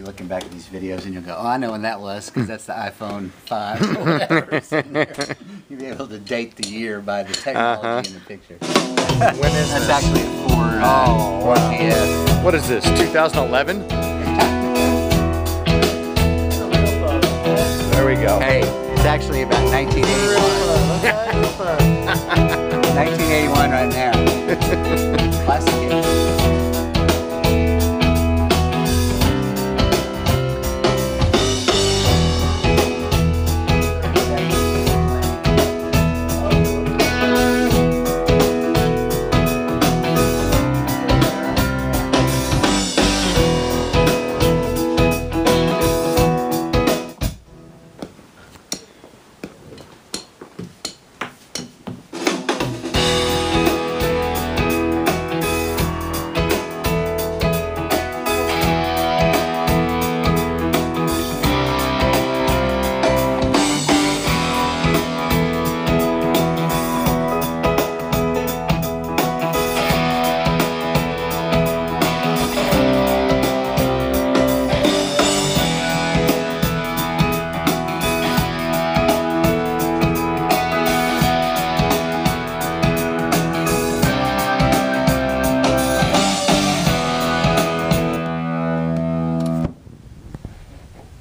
looking back at these videos and you'll go, oh, I know when that was, because that's the iPhone 5 or whatever. You'll be able to date the year by the technology in the picture. When is That's this? actually a Ford. Oh, Ford wow. DS. What is this, 2011? There we go. Hey, it's actually about 1981. 1981 right now. Classic game.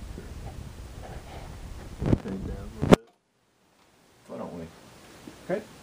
Why don't we? Okay.